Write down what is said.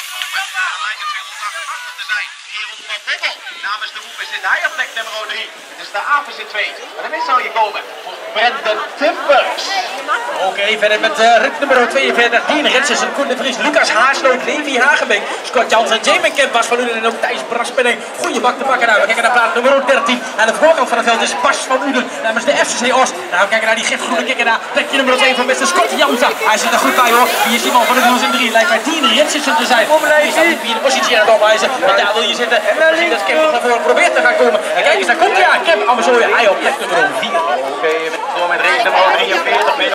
Namens de groep is dit hij op plek nummer 3. Het is de AVC 2. En de winst zal hier komen voor Brendan Timbers. Oké, verder met rit nummer 42. Dien Ritsen, Koen de Vries, Lucas Haasloot, Levi Hagenbeek, Scott Jansen, Jamin Kemp was van Uden en ook Thijs Braspenning. Goeie bak te pakken. Nou, we kijken naar plaat nummer 13. Aan de voorkant van het veld is Bas van Uden namens de FCC Oost. Nou, we kijken naar die gifgroene kikker daar. Plekje nummer 2 van Mr. Scott Jansen. Hij zit er goed bij hoor. Hier is die man van de Wiels in 3. Lijkt mij Dien Ritsen te zijn. Die staat in de positie aan het opwijzen. Want daar wil je zitten. En zie dat Kemp nog naar voren probeert te gaan komen. En kijk eens, daar komt hij aan. Kemp Amersooien. Hij op plek nummer 4. Oké, door met race nummer 43.